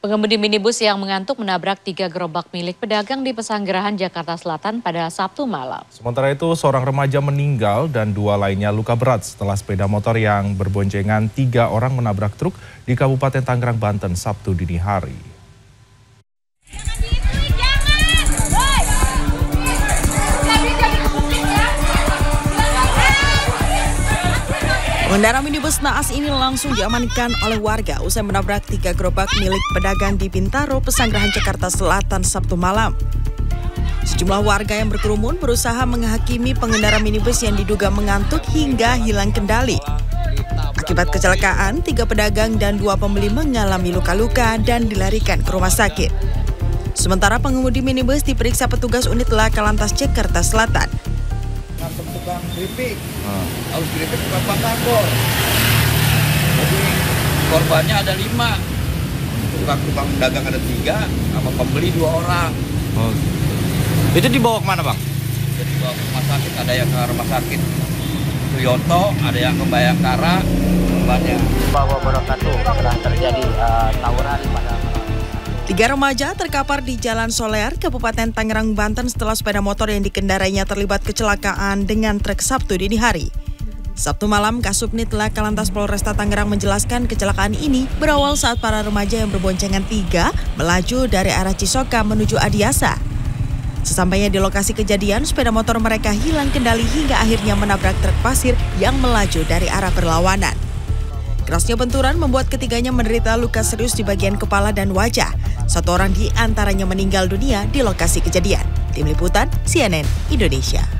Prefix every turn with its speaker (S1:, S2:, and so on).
S1: Pengemudi minibus yang mengantuk menabrak 3 gerobak milik pedagang di Pesanggerahan, Jakarta Selatan pada Sabtu malam.
S2: Sementara itu, seorang remaja meninggal dan 2 lainnya luka berat setelah sepeda motor yang berboncengan 3 orang menabrak truk di Kabupaten Tangerang, Banten, Sabtu dini hari.
S3: Pengendara minibus naas ini langsung diamankan oleh warga usai menabrak 3 gerobak milik pedagang di Bintaro, Pesanggerahan, Jakarta Selatan, Sabtu malam. Sejumlah warga yang berkerumun berusaha menghakimi pengendara minibus yang diduga mengantuk hingga hilang kendali. Akibat kecelakaan, 3 pedagang dan 2 pembeli mengalami luka-luka dan dilarikan ke rumah sakit. Sementara pengemudi minibus diperiksa petugas unit Laka Lantas Jakarta Selatan.
S4: Tukang keripik, harus keripik tukang kantor. Jadi korbannya ada 5, tukang dagang ada 3, sama pembeli 2 orang.
S5: Oh, itu dibawa kemana, Bang?
S4: Jadi dibawa ke rumah sakit, ada yang ke rumah sakit Suyoto, ada yang ke Bayangkara, korbannya.
S6: Bahwa Barakatuh telah terjadi tawuran pada
S3: 3 remaja terkapar di Jalan Soler, Kabupaten Tangerang, Banten setelah sepeda motor yang dikendarainya terlibat kecelakaan dengan truk Sabtu dini hari. Sabtu malam, Kasubnit Laka Lantas Polresta Tangerang menjelaskan kecelakaan ini berawal saat para remaja yang berboncengan 3 melaju dari arah Cisoka menuju Adiasa. Sesampainya di lokasi kejadian, sepeda motor mereka hilang kendali hingga akhirnya menabrak truk pasir yang melaju dari arah berlawanan. Kerasnya benturan membuat ketiganya menderita luka serius di bagian kepala dan wajah. 1 orang di antaranya meninggal dunia di lokasi kejadian. Tim Liputan CNN Indonesia.